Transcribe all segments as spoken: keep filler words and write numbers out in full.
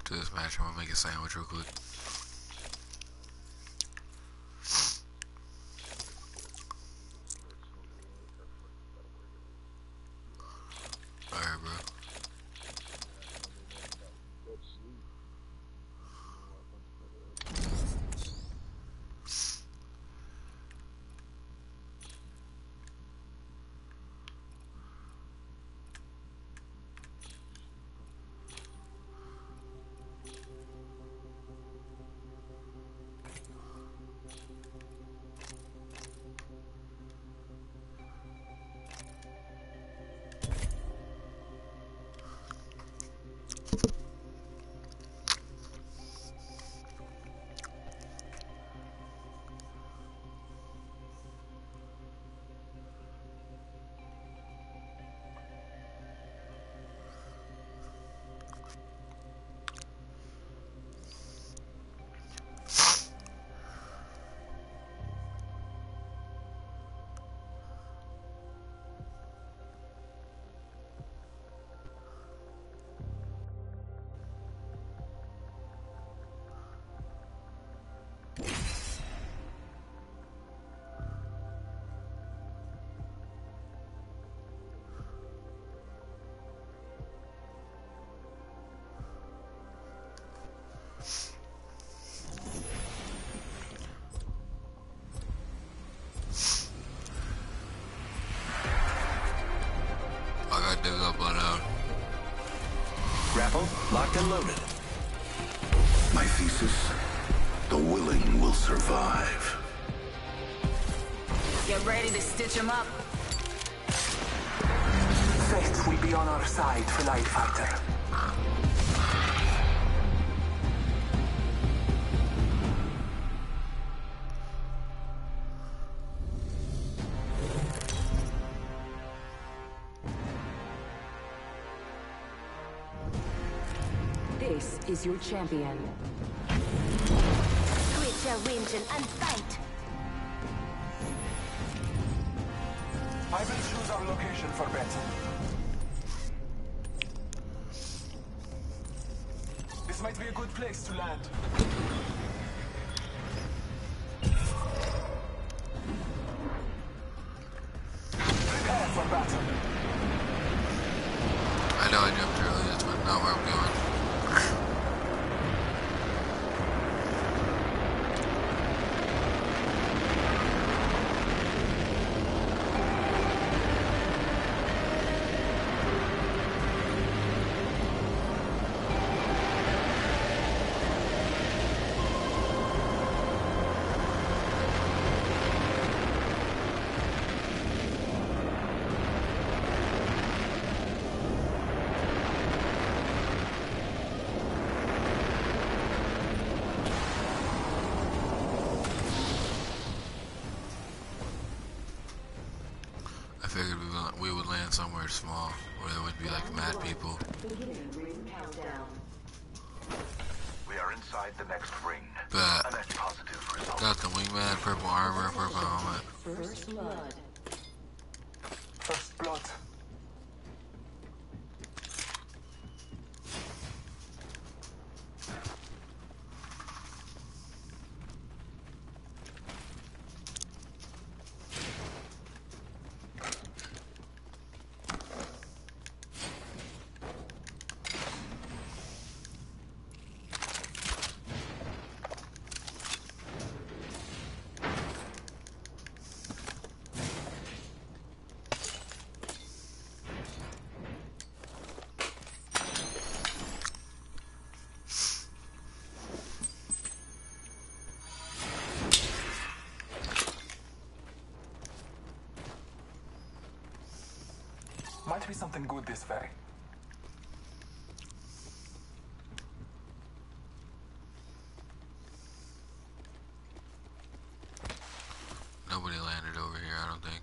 after this match. I'm gonna make a sandwich real quick. Alright, bro. I got dig up on out. Grapple, locked and loaded. My thesis, the willing will survive. Get ready to stitch him up. Fate will be on our side for Light Fighter. This is your champion. Quit your whinging and fight! I will choose our location for battle. This might be a good place to land. Prepare for battle. I know I jumped early, that's not where I'm going. I figured we would, we would land somewhere small, where there wouldn't be like mad people. We are inside the next ring. But A net positive result. got the wingman, purple armor, purple helmet. First blood. First blood. Might be something good this way. Nobody landed over here, I don't think.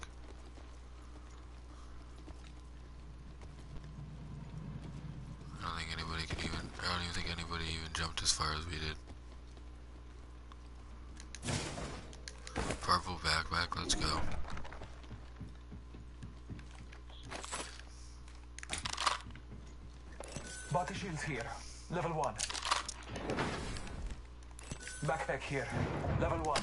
I don't think anybody can even, I don't even think anybody even jumped as far as we did. Purple backpack, let's go. Body shields here. Level one. Backpack here. Level one.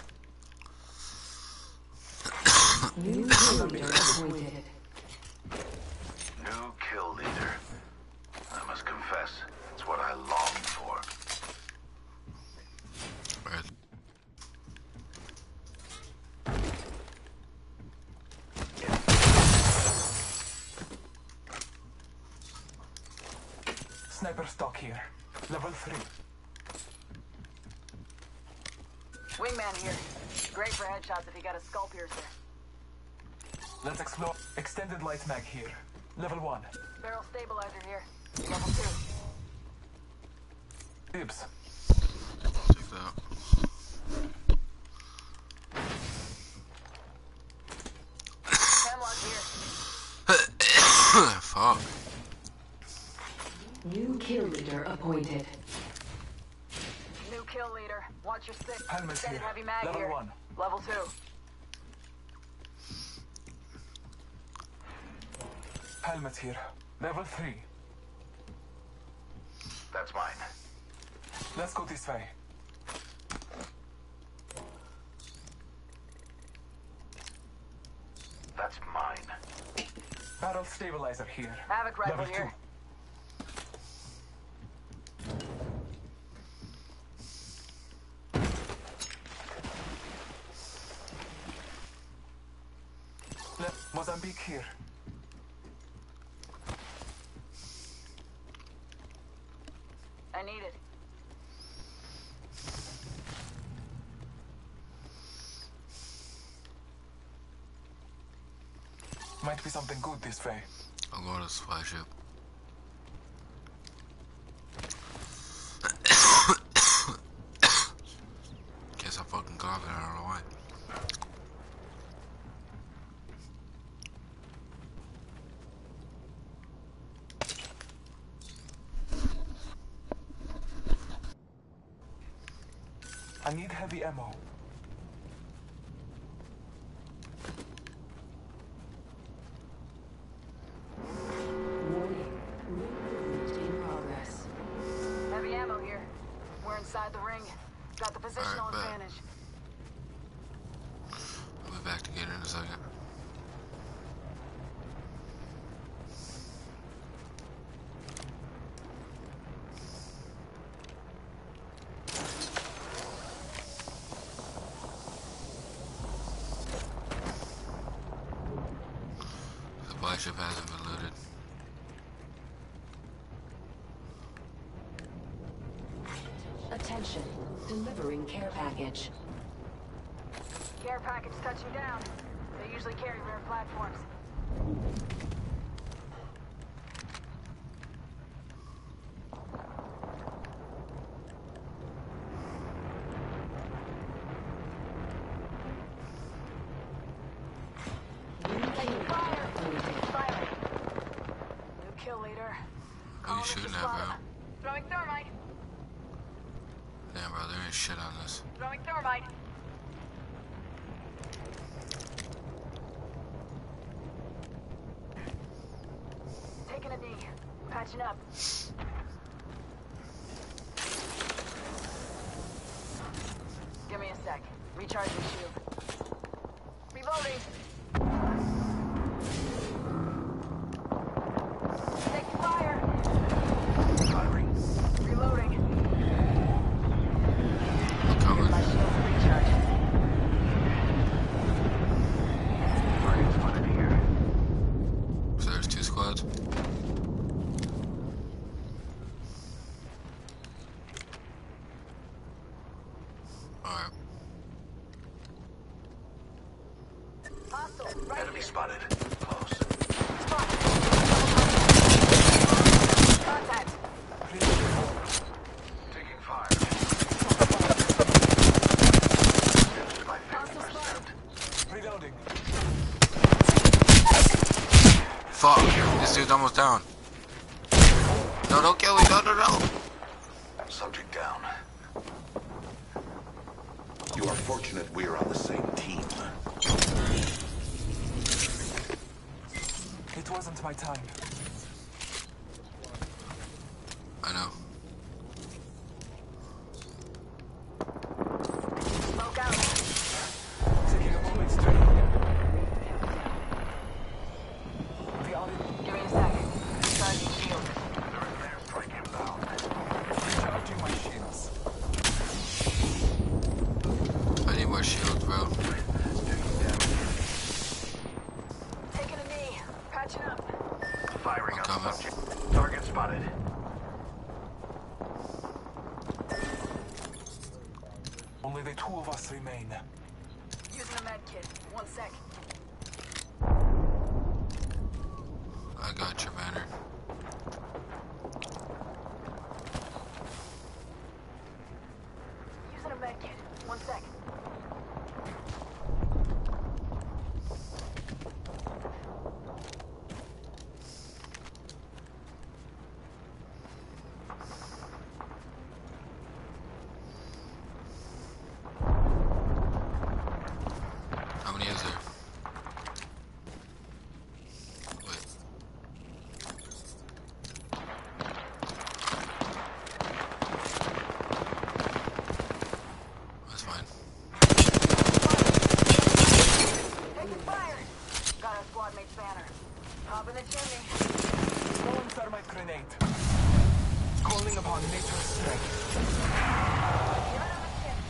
New kill leader appointed. New kill leader. I must confess, it's what I longed for. Right. Sniper stock here. Level three. Wingman here. Great for headshots if you got a skull piercer. Let's explore. Extended light mag here. Level one. Barrel stabilizer here. Level two. Dibs. Check that out. Hemlock here. Fuck. New kill leader appointed. New kill leader. Watch your six. Helmet Extended here. heavy mag Level here. one. Level two. Helmet here. Level three. That's mine. Let's go this way. That's mine. Barrel stabilizer here. Havoc rifle Level here. two. Le Mozambique here. I need it. Might be something good this way. I'll go to the supply ship. Guess I fucking coughing, I don't know why. I need heavy ammo. Warning. Movement in progress. Heavy ammo here. We're inside the ring. Got the positional Alright, bet. advantage. I'll be back to get it in a second. Supply ship hasn't been looted. Attention. Delivering care package. Care package touching down. They usually carry rare platforms. Taking fire! Fire! New kill leader. Who you shooting at, bro? Throwing thermite. Damn, bro, there ain't shit on this. Throwing thermite. Taking a knee. Patching up. Give me a sec. Recharging shield. Reloading. Taking fire. Firing. Reloading. I'm coming. My shield's recharging. Target spotted here. So there's two squads? Alright. Hostile. Right Enemy here. spotted. Close. Spotted. Contact. Taking fire. Finished by fifty percent. Reloading. Fuck! This dude's almost down. No, don't kill me. No, no, no. Subject down. You are fortunate we are on the same team. It wasn't my time. I know. dead. Only the two of us remain. Using a med kit. One sec. I got your banner. Using a med kit. One sec. How many is there? Wait. That's fine. Taking fire. Got our squad mate's banner. Hop in the chimney. Throwing thermite grenade. Calling upon nature's strength. Give it a kit.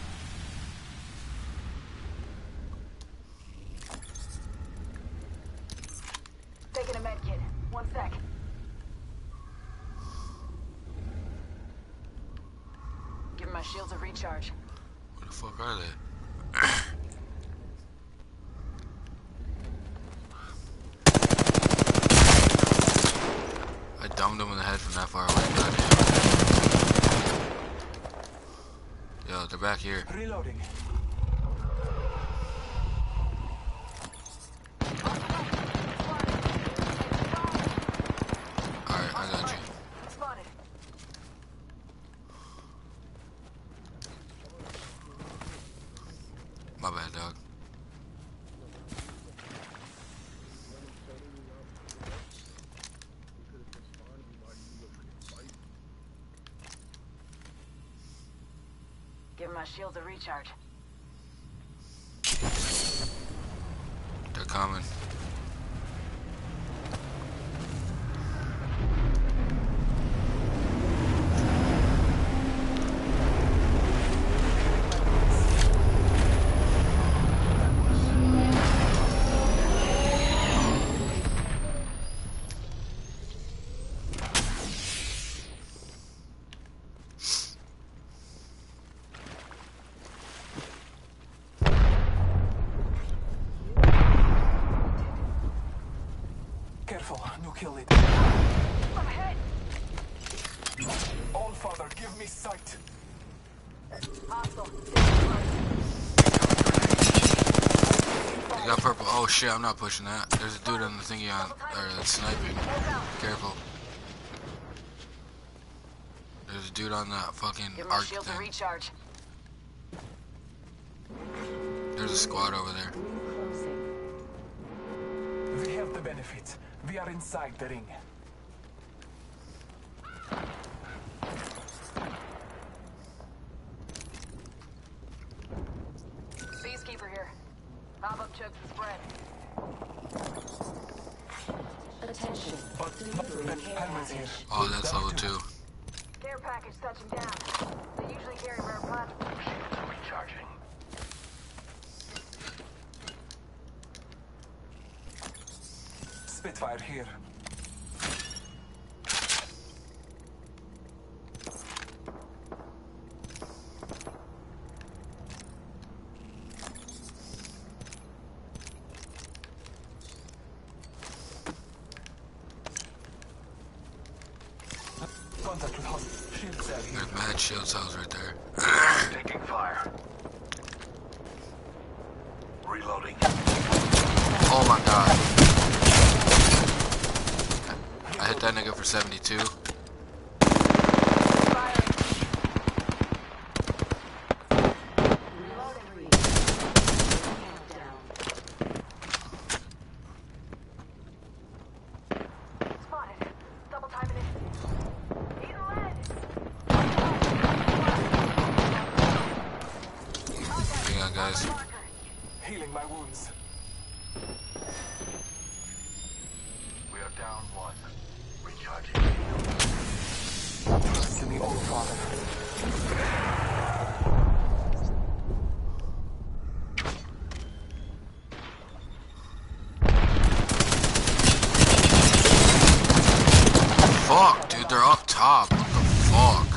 Taking a med kit. One sec. Give my shields a recharge. Where the fuck are they? I dumped them in the head from that far away. Goddamn. Yo, they're back here. Reloading. Alright, I got you. Spotted. My bad, dog. Give my shields a recharge. They're coming. Careful, no kill it. I'm ahead. All Father, give me sight. Hostile. You got purple. Oh shit, I'm not pushing that. There's a dude on the thingy on, or that's sniping. Careful. There's a dude on that fucking Give my arc shields a thing. recharge. There's a squad over there. Closing. We have the benefit. We are inside the ring. Peacekeeper here. Pop up chokes and spread. Attention. But Delivering but care helmets here. package. Oh, that's level two. Care package touching down. They usually carry rare plasma. Shields are recharging. Spitfire here. Contact with host. Shield cell here. There's mad shield cells right there. Taking fire. Reloading. Oh my god. I hit that nigga for seventy-two. Spotted. Double timing it. Eat lead. Hang on, guys. Healing my wounds. We are down one. Recharging. Trust in the All Father. Fuck, dude, Dude, they're up top. What the fuck?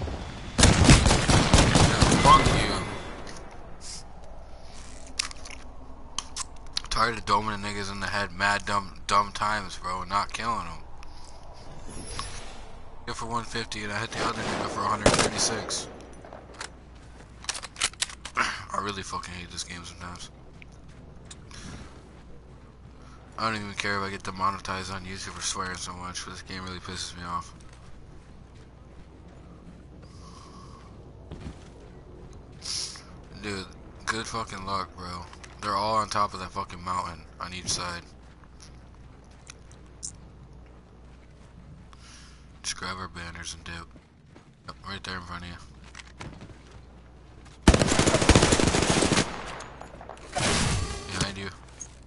Yeah, fuck you. Tired of doming the niggas in the head mad dumb dumb times, bro, and not killing them. Hit for one fifty and I hit the other nigga for one thirty-six. I really fucking hate this game sometimes. I don't even care if I get demonetized on YouTube for swearing so much, but this game really pisses me off. Dude, good fucking luck, bro. They're all on top of that fucking mountain on each side. Just grab our banners and dip. Yep, right there in front of you. Behind you.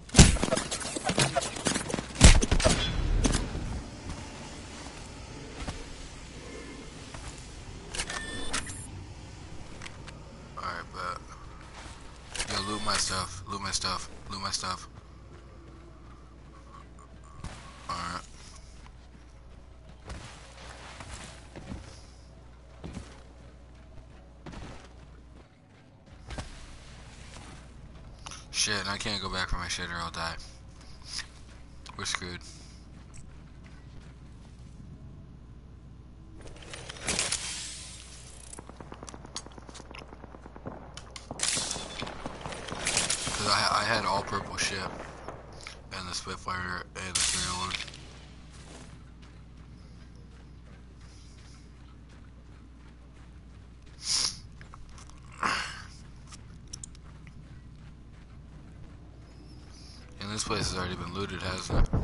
Alright, but yo, loot my stuff, loot my stuff, loot my stuff. Alright. Shit, and I can't go back for my shit or I'll die. We're screwed. Cause I, I had all purple shit. And the Spitfire and the three oh one. This place has already been looted, hasn't it?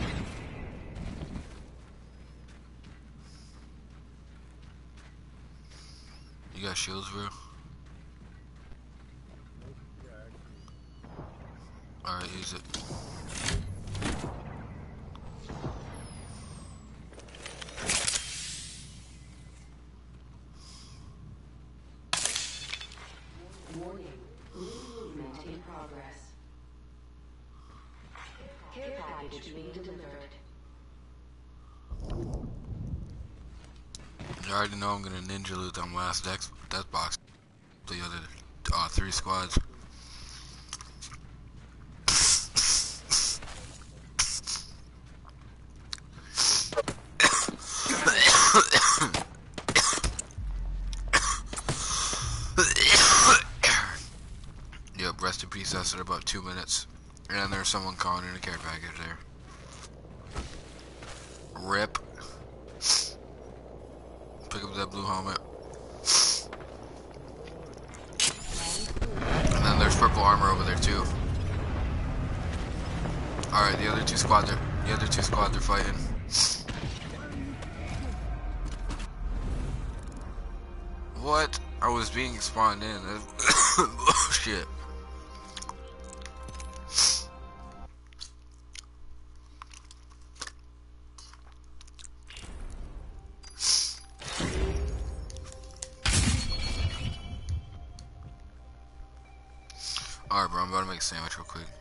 You got shields, bro? Alright, use it. Warning. Movement in progress. Care package being delivered. You already know I'm gonna ninja loot them last death, death box. The other uh, three squads. Yep, rest in peace. That's in about two minutes. And there's someone calling in a care package there. Rip. Pick up that blue helmet. And then there's purple armor over there too. Alright, the other two squads are the other two squads are fighting. What? I was being spawned in. Bullshit. Alright, bro, I'm about to make a sandwich real quick.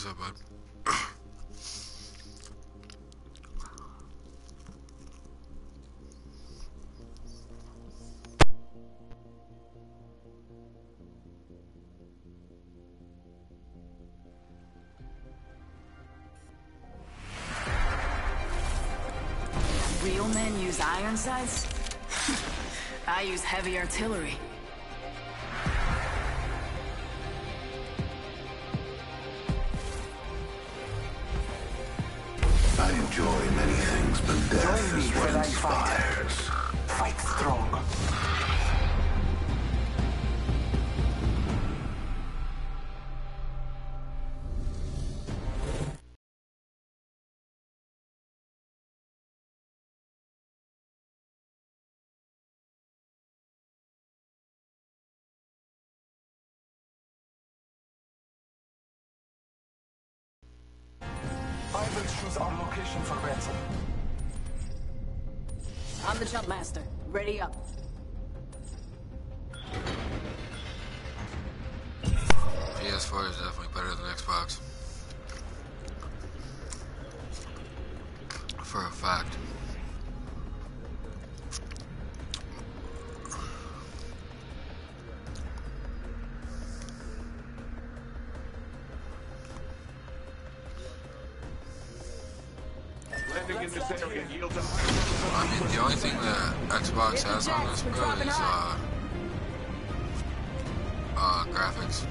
What's up, bud? Real men use iron sights? I use heavy artillery. I enjoy many things, but death Join me is what when I fight. inspires. Fight strong. I will choose our location for ransom. I'm the jump master. Ready up. P S four is definitely better than Xbox. For a fact. I mean, the only thing that Xbox has on this, bro, is uh, uh, graphics.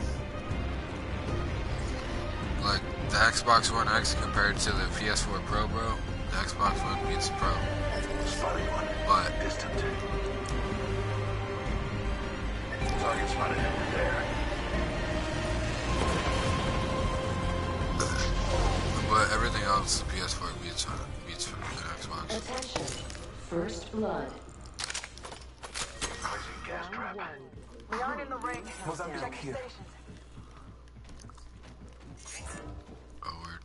Like, the Xbox One X compared to the P S four Pro, bro, the Xbox One beats the Pro. Spotted one. But, Distant. Target spotted there. but everything else, the P S four beats, uh, beats the Xbox. Attention. First blood. Placing gas trap. We aren't in the ring. Mozambique Check here. stations. Oh, word.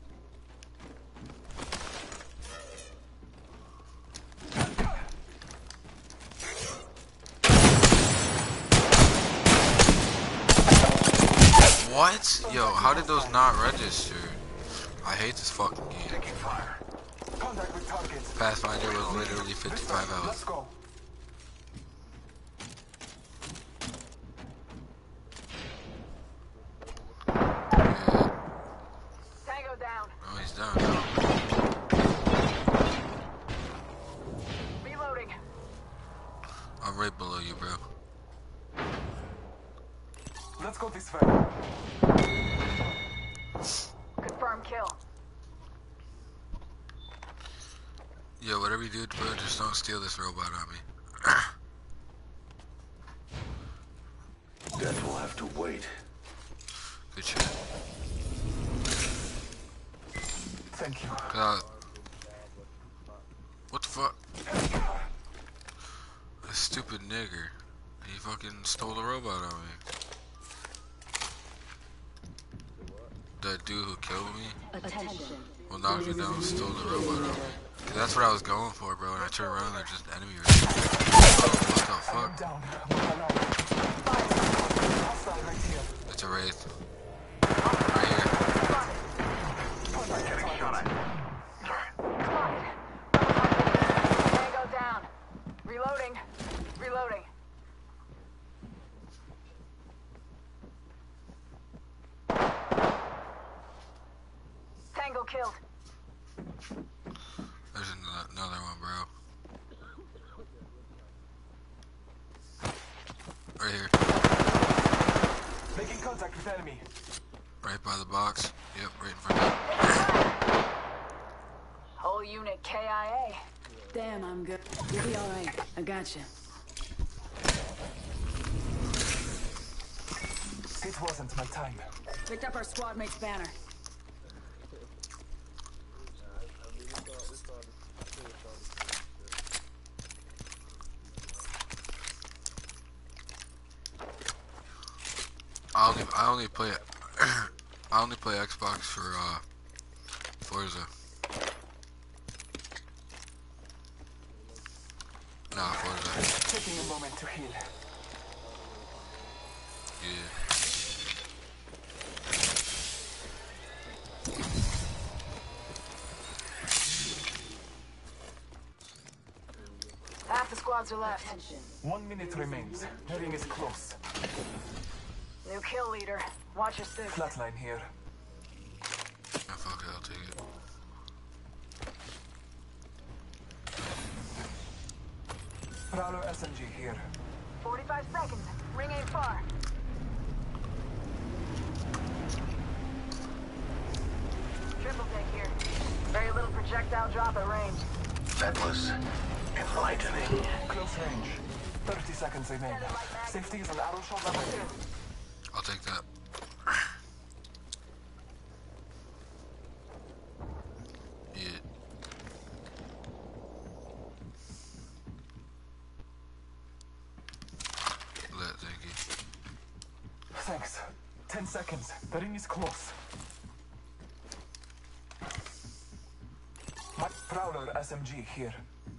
What? Yo, how did those not register? I hate this fucking game. Taking fire. Contact with targets. Pathfinder was literally fifty-five Let's hours. go. Yeah. Tango down. Oh, he's down now. Reloading. I'm right below you, bro. Let's go this way. Confirm kill. Yo, whatever you do, bro, just don't steal this robot on me. Death will have to wait. Good shit. Thank you. God. What the fuck? A stupid nigger. He fucking stole the robot on me. That dude who killed me, Attention. well, knocked me down, stole the robot on me. 'Cause that's what I was going for, bro. When I turn around, they're just enemy races. Oh, what the fuck? Down. We're alive. Hostile right here. It's a wraith. Right here. Contact Getting targets. shot at. Sorry. Spotted. Tango down. Reloading. Reloading. Tango killed. There's another, another one, bro. Right here. Making contact with enemy. Right by the box. Yep, right in front of you. Whole unit K I A. Damn, I'm good. You'll be alright. I gotcha. It wasn't my time. Picked up our squad mate's banner. I only, I only play, I only play Xbox for uh, Forza. Nah, Forza. Taking a moment to heal. Yeah. the squads are left. Attention. One minute remains. The ring is close. New kill leader. Watch your six. Flatline here. Yeah, fuck it, I'll take it. Prowler S M G here. forty-five seconds. Ring ain't far. Triple take here. Very little projectile drop at range. That was enlightening. Close range. thirty seconds remain. Safety is an arrow shot away. I'll take that. Yeah. Lit, thank you. Thanks. Ten seconds. The ring is close. My Prowler S M G here.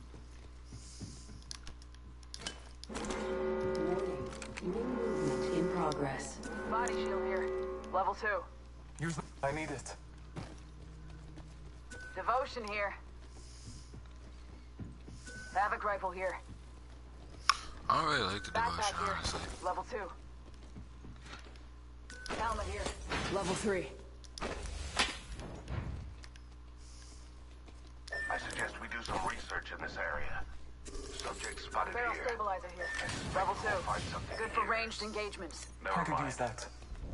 Warning. Ring movement in progress. Body shield here. Level two. Use the... I need it. Devotion here. Havoc rifle here. I don't really like the devotion, Backpack here. honestly. Level two. Helmet here. Level three. I suggest we do some research in this area. Subject spotted Barrel here. stabilizer here. Level We'll two. find something Good for here. ranged engagements. I Never could mind. use that.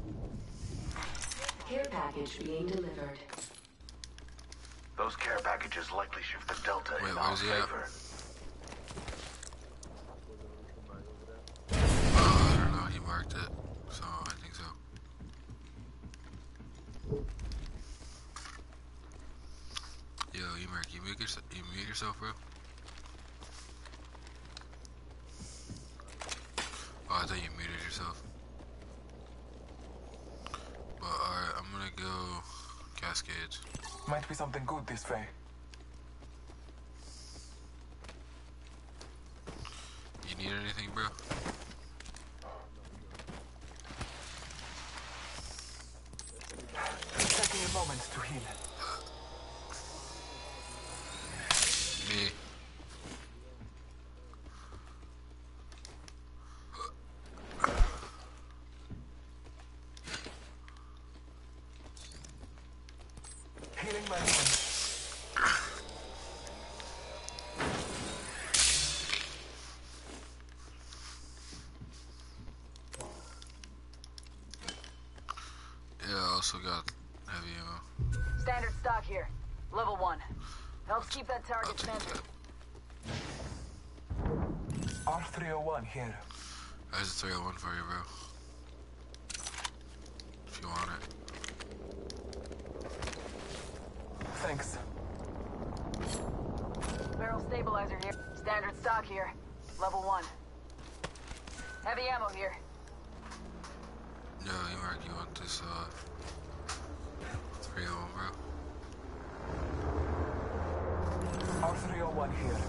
Care package being delivered. Those care packages likely shift the delta Wait, in our where's he at? favor. Oh, I don't know, he marked it. So, I think so. Yo, you mark, you mute yourself, you mute yourself, bro? Oh, I thought you muted yourself. But, alright, I'm gonna go Cascades. Might be something good this way. You need anything, bro? Taking a moment to heal. Me. Healing my wound. Yeah, I also got heavy ammo. Standard stock here. Level one. Helps keep that I'll target take centered. that. R three oh one here. There's a three oh one for you, bro. If you want it. Thanks. Barrel stabilizer here. Standard stock here. Level one. Heavy ammo here. Yo, you mark, you want this, uh, three oh one, bro? R three oh one here.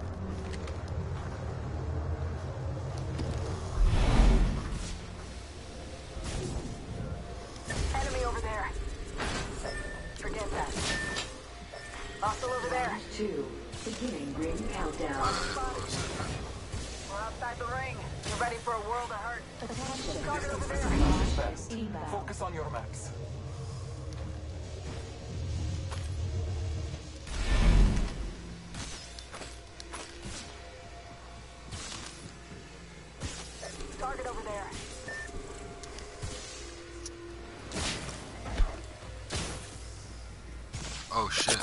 Enemy over there. Forget that. Hostile over there. Round two. Beginning ring countdown. We're outside the ring. Get ready for a world of hurt. Attention. Target over there. Best. Inbound. Focus on your maps. Target over there. Oh, shit.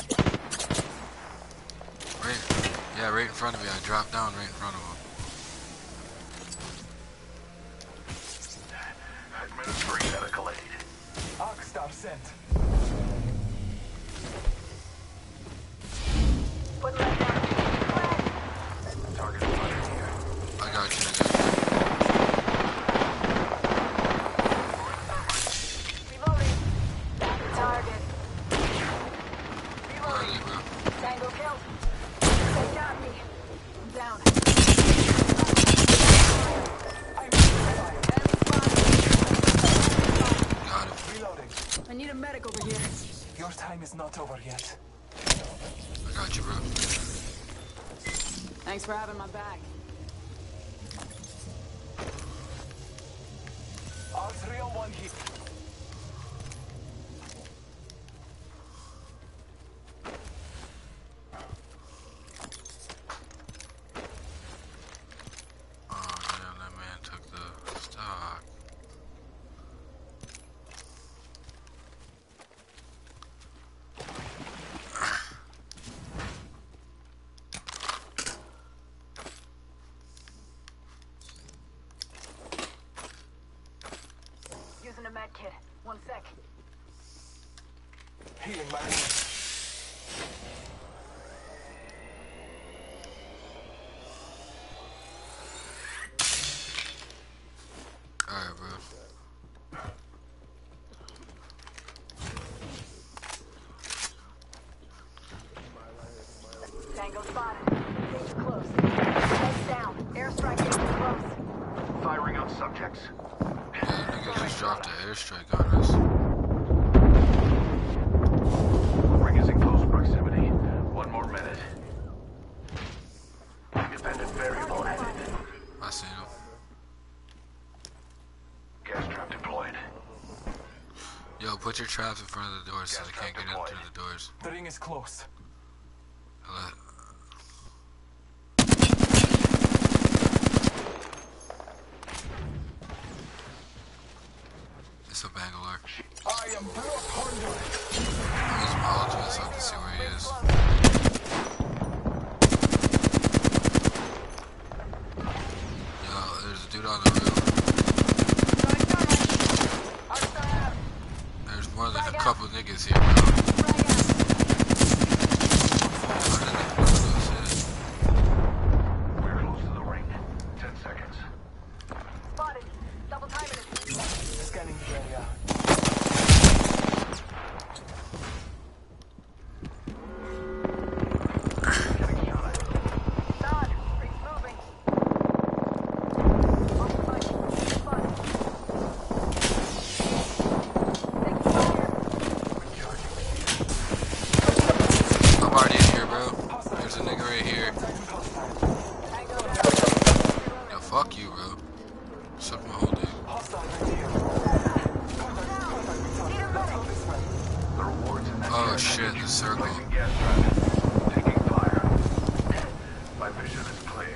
Right, yeah, right in front of me. I dropped down right in front of him. Administering medical aid. Arcstar sent. Put that down. Target spotted here. I got you, nigga. Reloading. Target. Where are they, bro? Tango killed. They got me. I'm down. I'm fire. Got him. Reloading. I need a medic over here. Your time is not over yet. I got you, bro. Thanks for having my back. Our three on one here. Oh damn, that man took the stock. Using a med kit. One sec. Healing my wounds. Alright, bro. Tango spotted. Danger close. Heads down. Airstrike danger close. Firing on subjects. Yeah, nigga just dropped an airstrike on us. Ring is in close proximity. One more minute. Independent variable added. I seen him. Gas trap deployed. Yo, put your traps in front of the doors so they can't get in through the doors. The ring is close. Hello. It's a Bangalore. I am Blood Hunter. I'm using my ultimate so I can see where he is. Yo, there's a dude on the roof. There's more than a couple niggas here, bro. How did they put those in? We're close to the ring. Ten seconds. Spotted. Double timing it. Scanning the area. Getting shot at. Don, ring's moving. Off the bike. Spotted. Taking fire. I'm already in here, bro. There's a nigga right here. Tango down. Yo, fuck you, bro. Suck my whole dick. Hostile right here. The rewards in that Oh care shit, package. the circle. Placing gas trap. Taking fire. My vision is clear.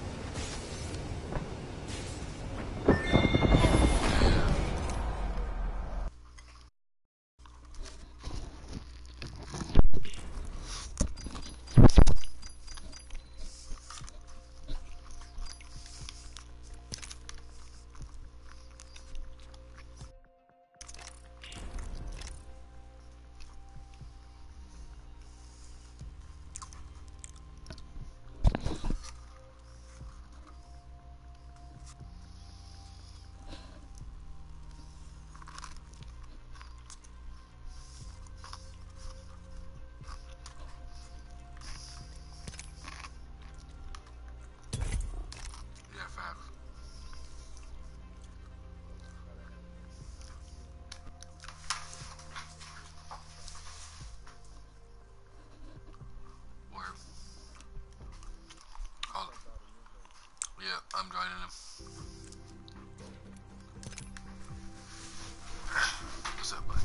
Yeah, facts. Where? Hold on. Yeah, I'm joining him. What's up, bud?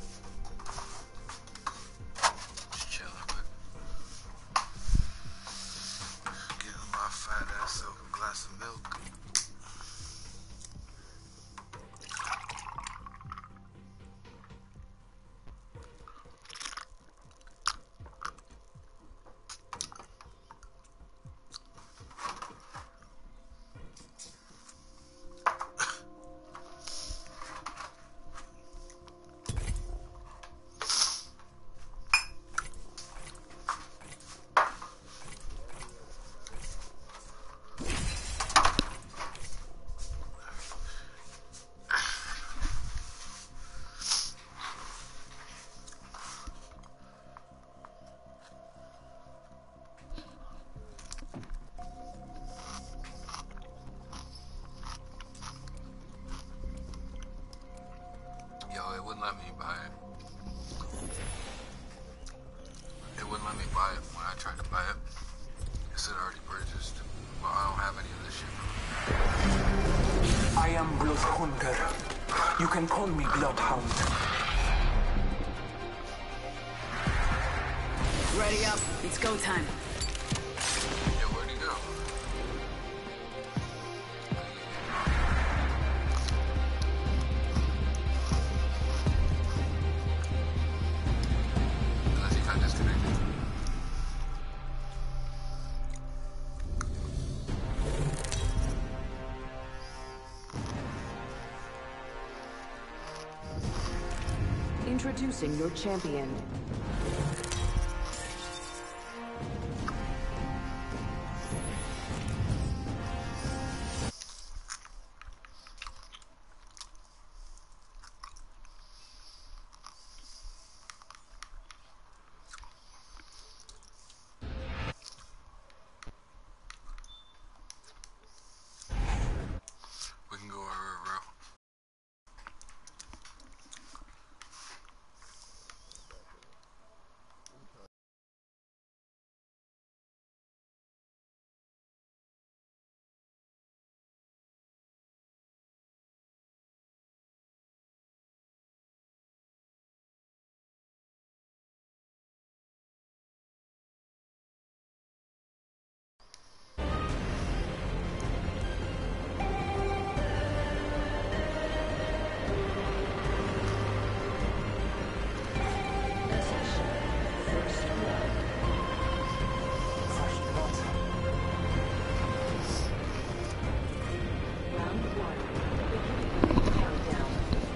Just chilling, bud. Getting my fat ass up a glass of milk. hunger. You can call me Bloodhound. Ready up. It's go time. Yeah, where'd he go? Unless he got disconnected. Introducing your champion. We can go wherever, bro. First blood. Round one. Beginning countdown.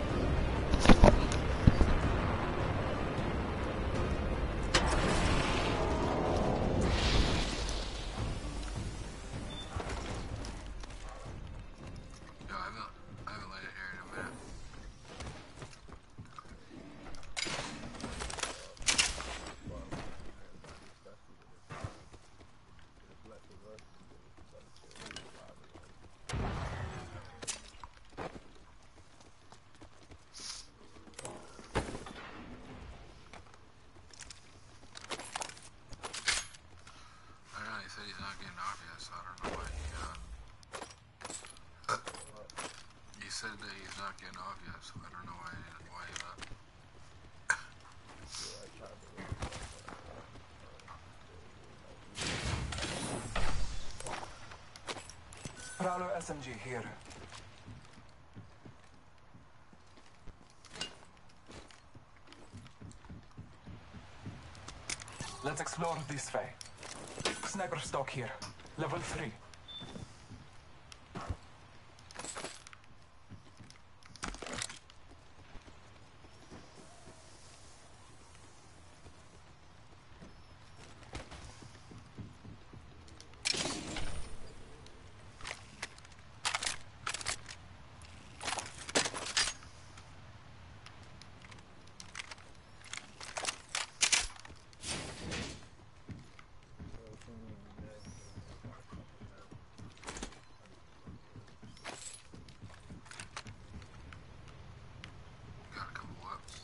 Yo, I haven't, I haven't let it air in a minute. I don't know, he said he's not getting off yet, so I don't know why he, uh... He said that he's not getting off yet, so I don't know why, why he left. Prowler S M G here. Let's explore this way. Sniper stock here. Level three. Got a couple whips.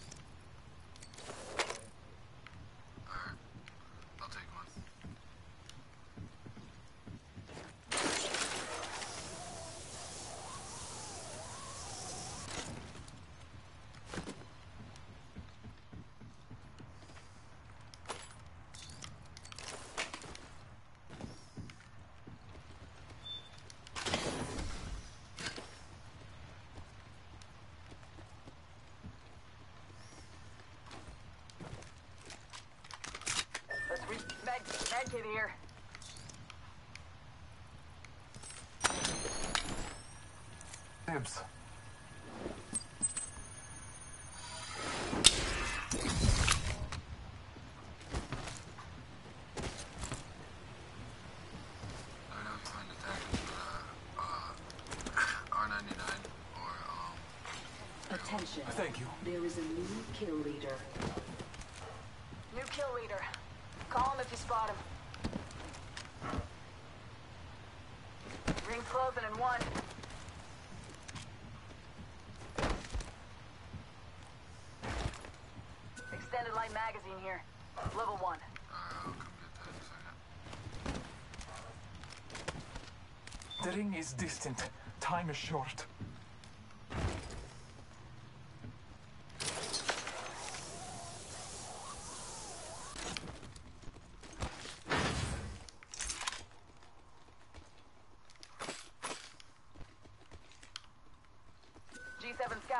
Alright, I'll take one. Let's re- med, med kit here. Dibs. I know you find attackers with, uh, uh, R ninety-nine or, um... Attention. Thank you. There is a new kill leader. New kill leader. Call him if you spot him. Ring closing in one. Extended light magazine here. Level one. Alright, I'll come get that in a second. The ring is distant. Time is short.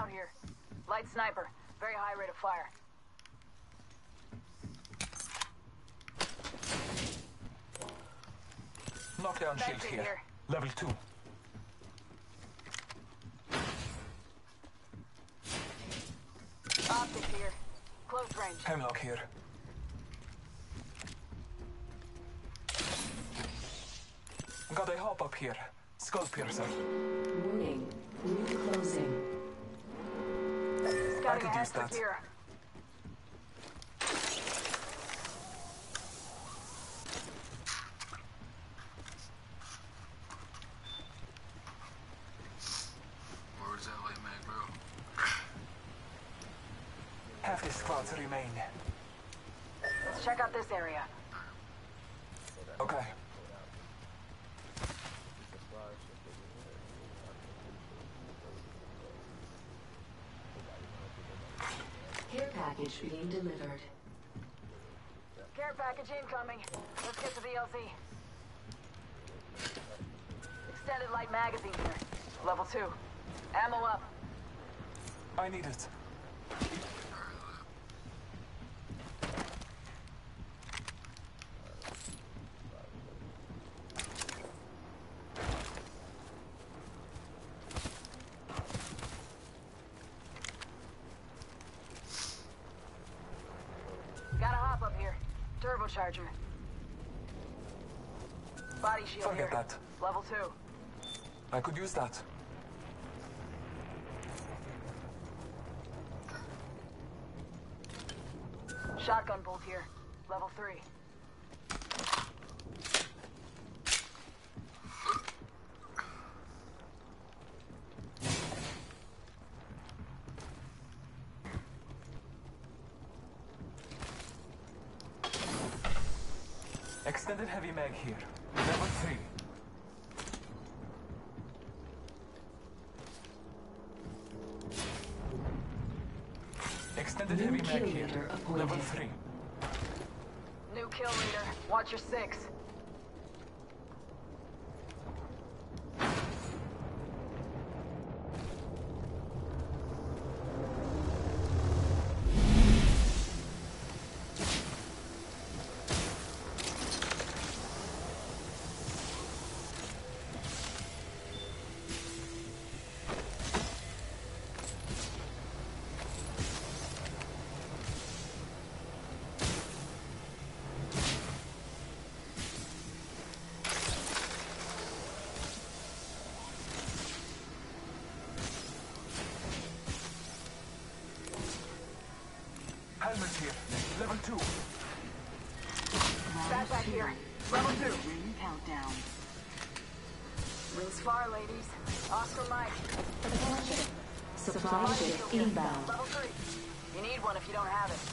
out here. Light sniper. Very high rate of fire. Knockdown shield Medkit here. here. Level two. Optic here. Close range. Hemlock here. Got a hop up here. Skull piercer. Warning. Room closing. Scouting could ahead use for that. gear. Where's that light mag, bro? Half the squads remain. Let's check out this area. Okay. Care package being delivered. Care package incoming. Let's get to the L Z. Extended light magazine here. Level two. Ammo up. I need it. Gotta hop up here. Turbocharger. Body shield Forget here. that. Level two. I could use that. Shotgun bolt here. Level three. Extended heavy mag here. Level three. Extended New heavy mag kill here. leader appointed. Level three. New kill leader. Watch your six. Helmet here. Level two. Backpack here. Level two. Ring countdown. Rings far, ladies. Oscar Mike. Attention. Supply Body ship shield here. inbound. Level three. You need one if you don't have it.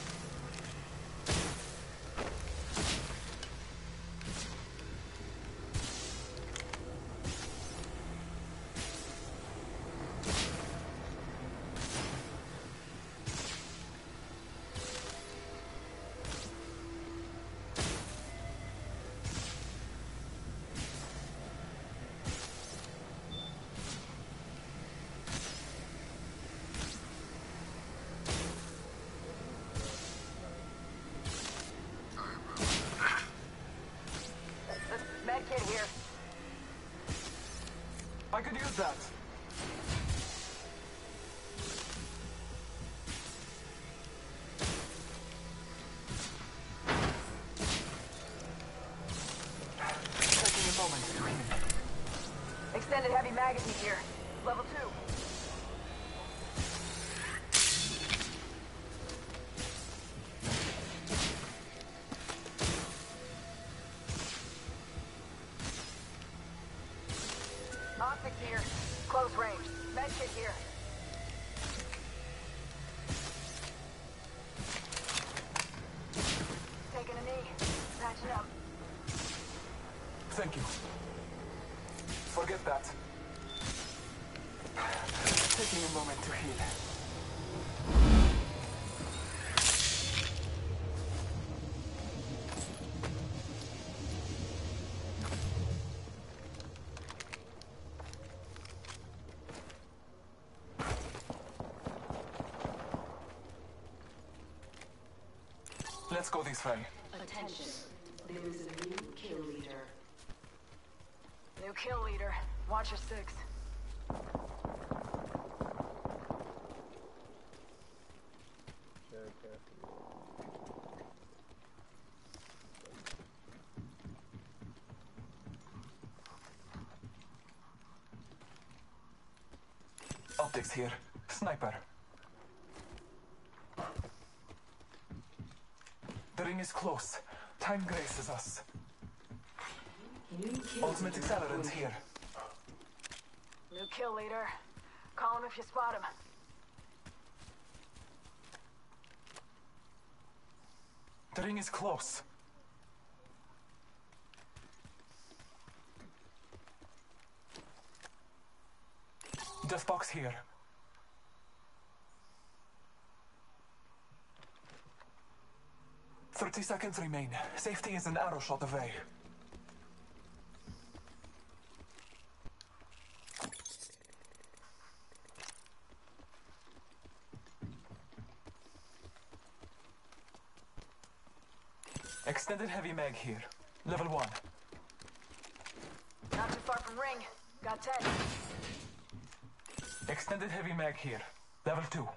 Medkit here. I could use that. Taking a moment to heal. Extended heavy magazine here. Level two. Optics here. Close range. Medkit here. Taking a knee. Patching up. Thank you. Forget that. Taking a moment to heal. Let's go this way. Attention. There is a new kill leader. New kill leader. Watch your six. Very careful. Optics here. Sniper. The ring is close. Time graces us. New kill Ultimate leader accelerant appointed. here. New kill leader. Call him if you spot him. The ring is close. Death box here. Thirty seconds remain. Safety is an arrow shot away. Extended heavy mag here. Level one. Not too far from ring. Got ten. Extended heavy mag here. Level two.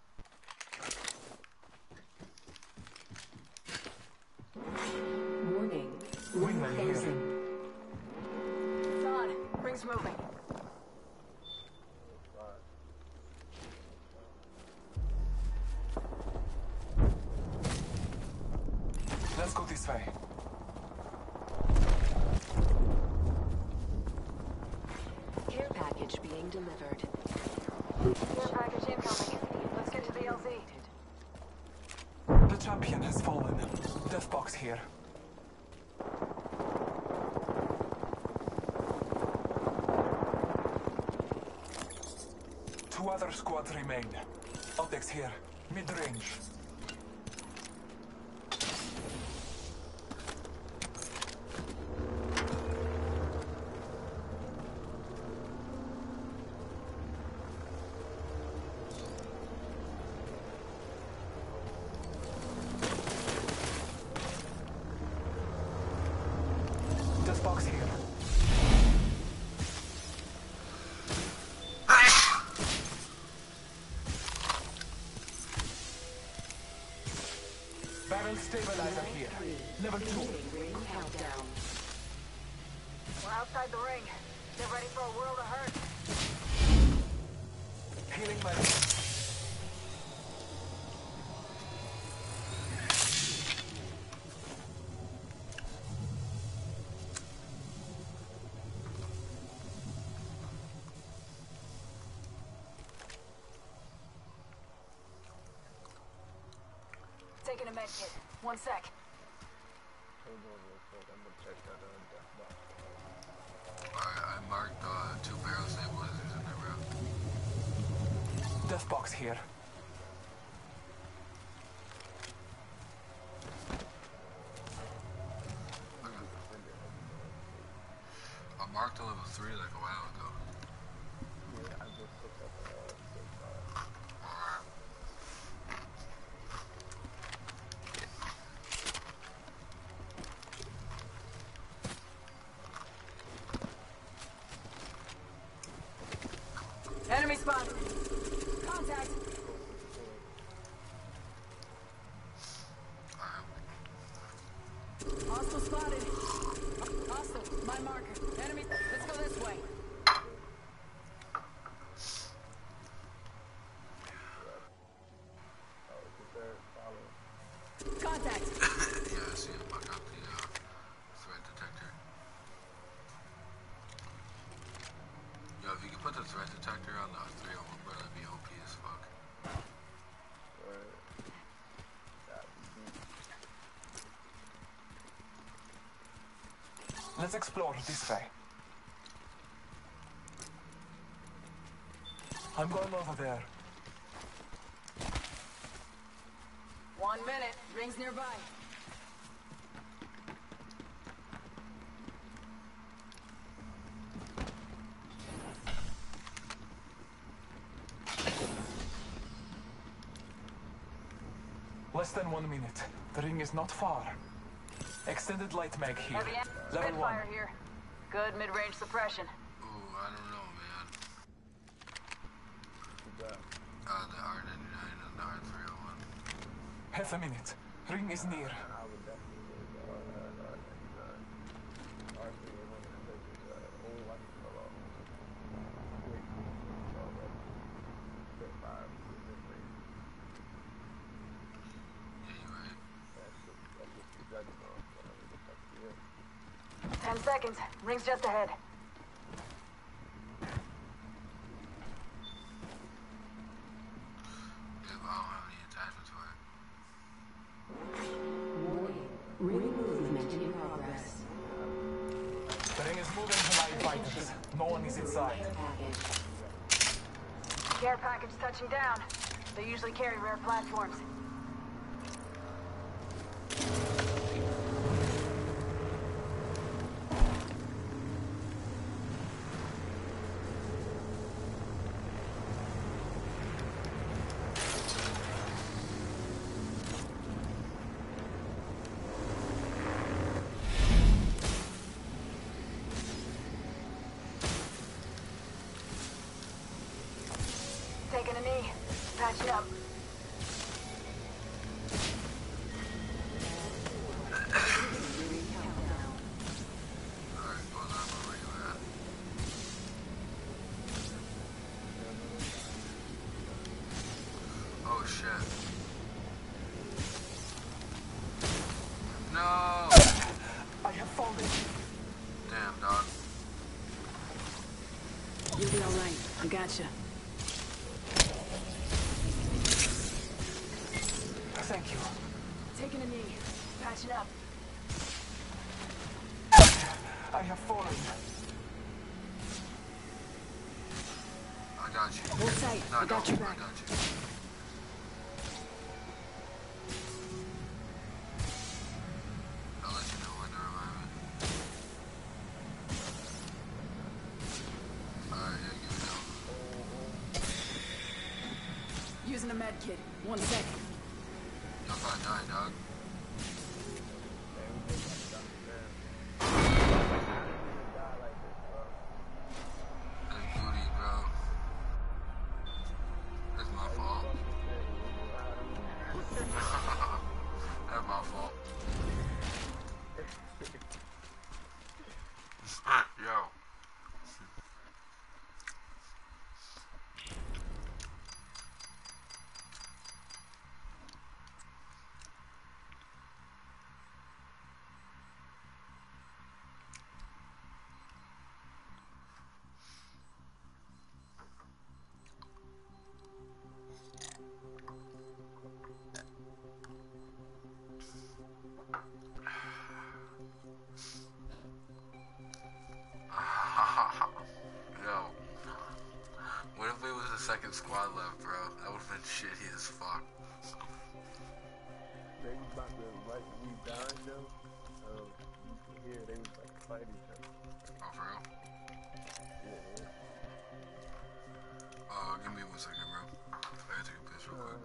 Warning. Ring Wingman here. closing. It's on. Ring's moving. Let's go this way. Care package being delivered. Care package incoming. Let's get to the L Z. The champion has fallen. Death box here. Two other squads remain. Optics here. Mid-range. Death box here. Barrel stabilizer here. Level two. Beginning ring countdown. We're outside the ring. Get ready for a world of hurt. Healing my... Taking a med kit. One sec. Hold on real quick. I'm gonna check that out. Death box. Alright, I marked uh, two barrel stabilizers in there, bro. Death box here. I marked a level three like a while ago. Yeah, I just picked up a uh, big bar. Alright. Enemy spotted. Contact. Hostile spotted. Hostile. My marker. Enemy. Let's go this way. Oh, is there follow? Contact. Yeah, I see him. I got the uh, threat detector. Yo, if you could put the threat detector on the three oh one, bro, that'd be O P as fuck. Where? That would be. Let's explore this way. I'm going over there. One minute. Ring's nearby. Less than one minute. The ring is not far. Extended light mag here. Heavy Level one. fire here. Good mid-range suppression. Ooh, I don't know, man. What's that? Uh, the R ninety-nine and the R three oh one. Half a minute. Ring is near. I would definitely say the R ninety-nine. R three oh one is uh, only watch it fall off. Wait, already. Fit five, mid range. Yeah, you right. That's just, that's just the judging on. Whatever the fuck it is. Ten seconds. Ring's just ahead. Yeah, but I don't have any attachments for it. Warning. Ring movement in progress. The ring is moving to live fighters. No one is inside. Care package. Care package touching down. They usually carry rare platforms. Taking a knee. Patching up. Alright, hold on, where you at? Oh shit. No! I have fallen. Damn, dog. You'll be alright. I gotcha. Thank you. Taking a knee. Patching up. I have fallen. I got you. Hold tight. No, I got don't. your back. I got you. I'll let you know when to revive it. Alright, yeah, give it down. Using a med kit. One sec. Y'all probably dying, dog. That's booty, bro. That's my fault. That's my fault. Yo. Yo. What if it was the second squad left, bro? That would've been shitty as fuck. They was about to, like, we died though. Um, you can hear they was like fight each other. Oh, for real? Yeah, yeah. Uh, give me one second, bro. I gotta take a piss real quick.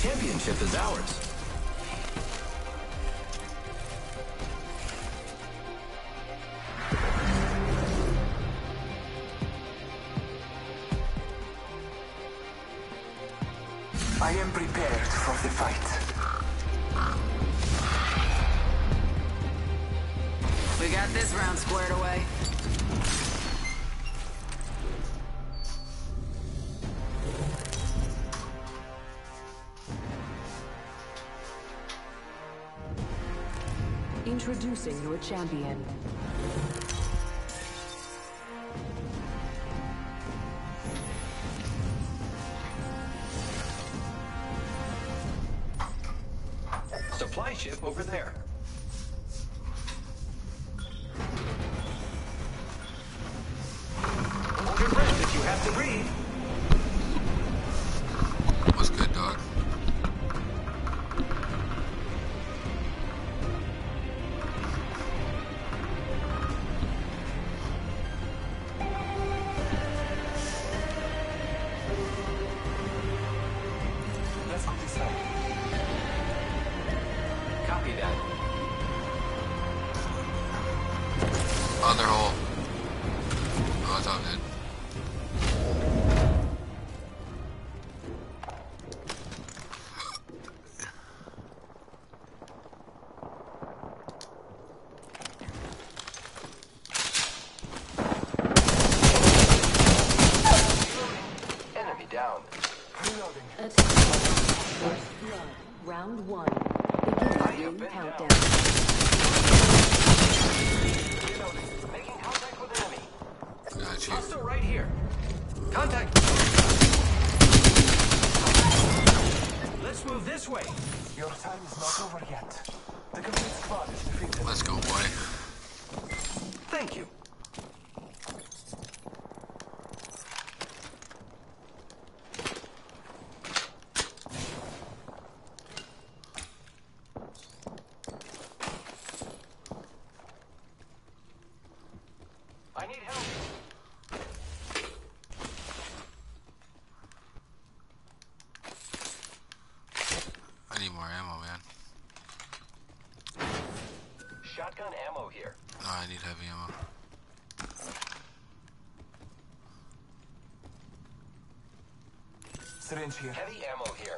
championship is ours. I am prepared for the fight. We got this round squared away. Introducing your champion. Supply ship over there. Hold your breath if you have to breathe. What's good, dog? Let's go this way. Copy that. Other hole. Oh, it's all good. Enemy down. Reloading. Attack. First blood. Round one. Beginning ring countdown. Reloading. Making contact with enemy. Got you. Hostile right here. Contact. Let's move this way. Your time is not over yet. The complete squad is defeated. Let's go, boy. Thank you. I need help. I need more ammo, man. Shotgun ammo here. No, I need heavy ammo. Syringe here. Heavy ammo here.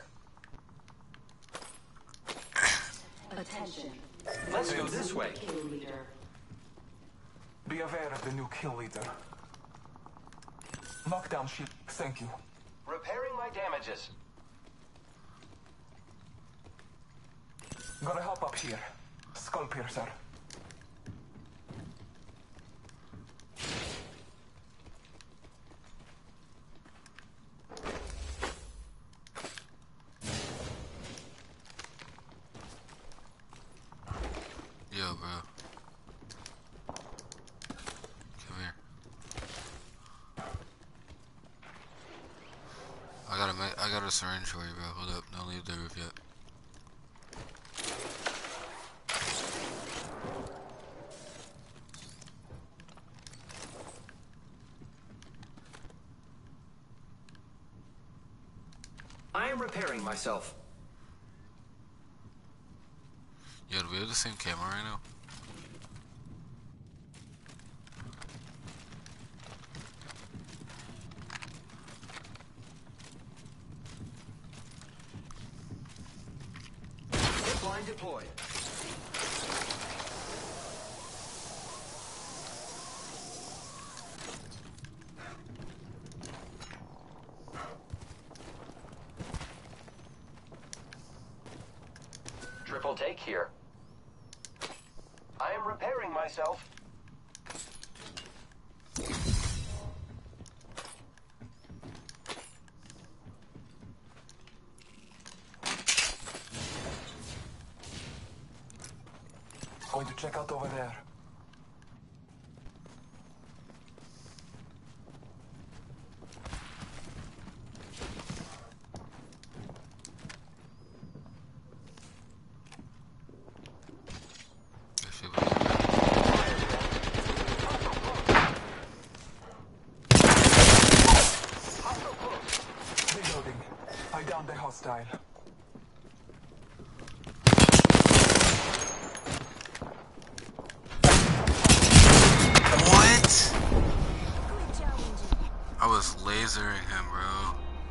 Attention. Let's go this way. Kill leader. Be aware of the new kill leader. Knockdown shield. Thank you. Repairing my damages. Gotta help up here. Skull piercer. Yo, bro. Come here. I got a, I got a syringe for you, bro. Hold up. Don't leave the roof yet. I am repairing myself. Yo, do we have the same camera right now? Zipline deployed. Triple take here. I am repairing myself. Going to check out over there. I feel bad. Reloading. I downed the hostile. was lasering him, bro.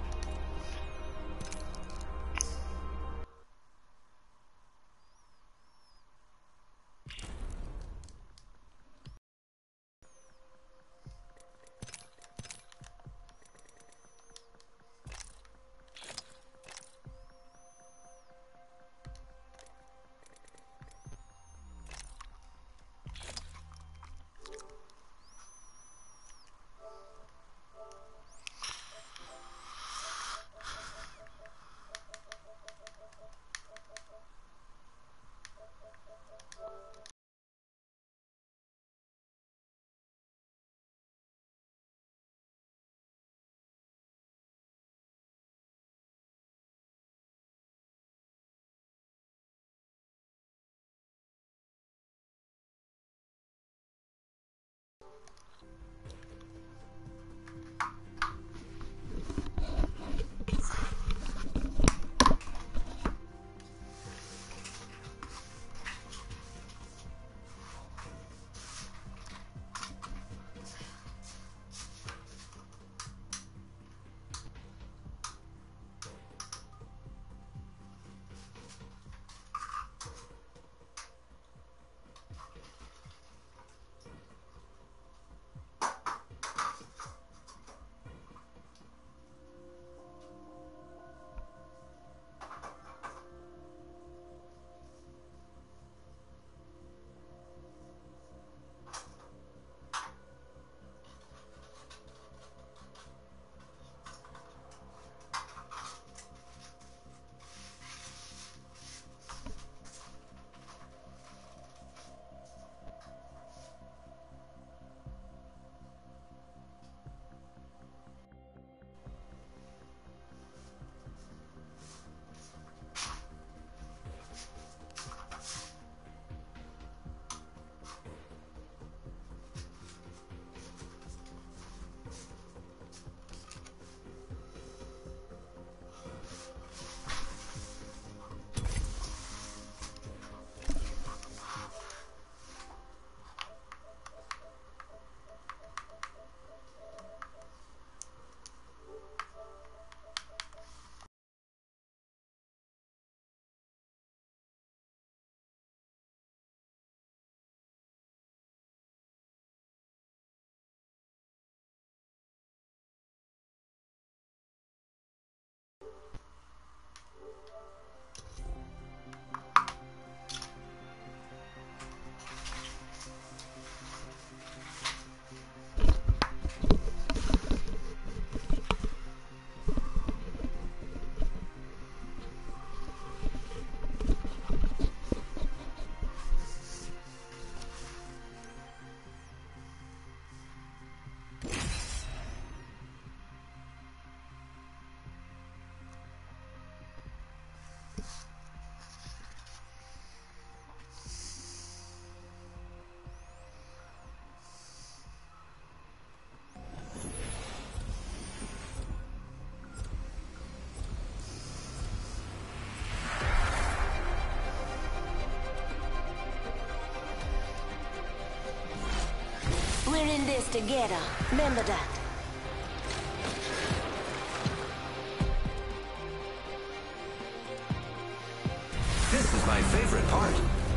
We're in this together. Remember that. This is my favorite part.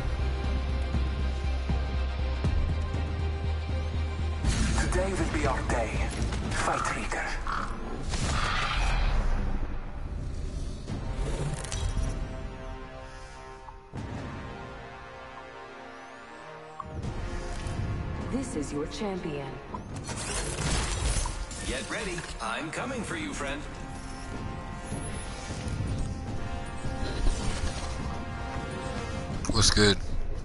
Today will be our day. Fight, Reader. This is your champion. Get ready. I'm coming for you, friend. What's good?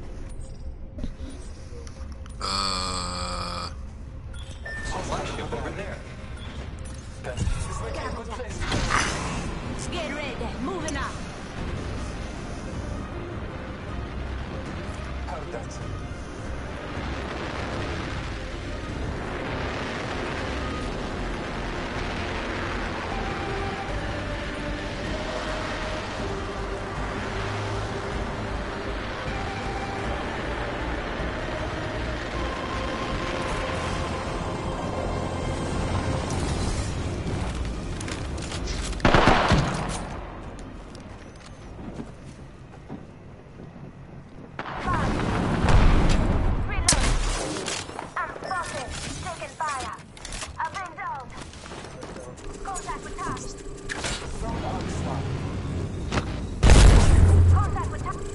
Uh. Flagship over there. This is like a good place. Get ready. Moving up. Heard that.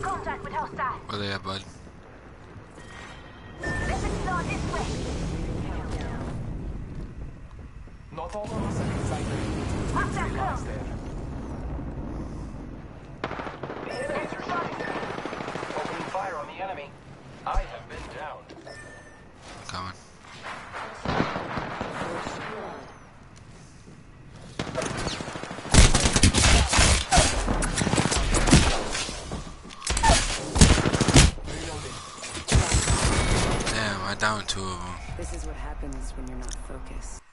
contact with hostile. Where they at, bud? Let's explore this way. Not all of us are excited. Hostile Realize close. there. The enemies are shooting. Opening fire on the enemy. I have been down. Coming. Damn, I downed two of them. This is what happens when you're not focused.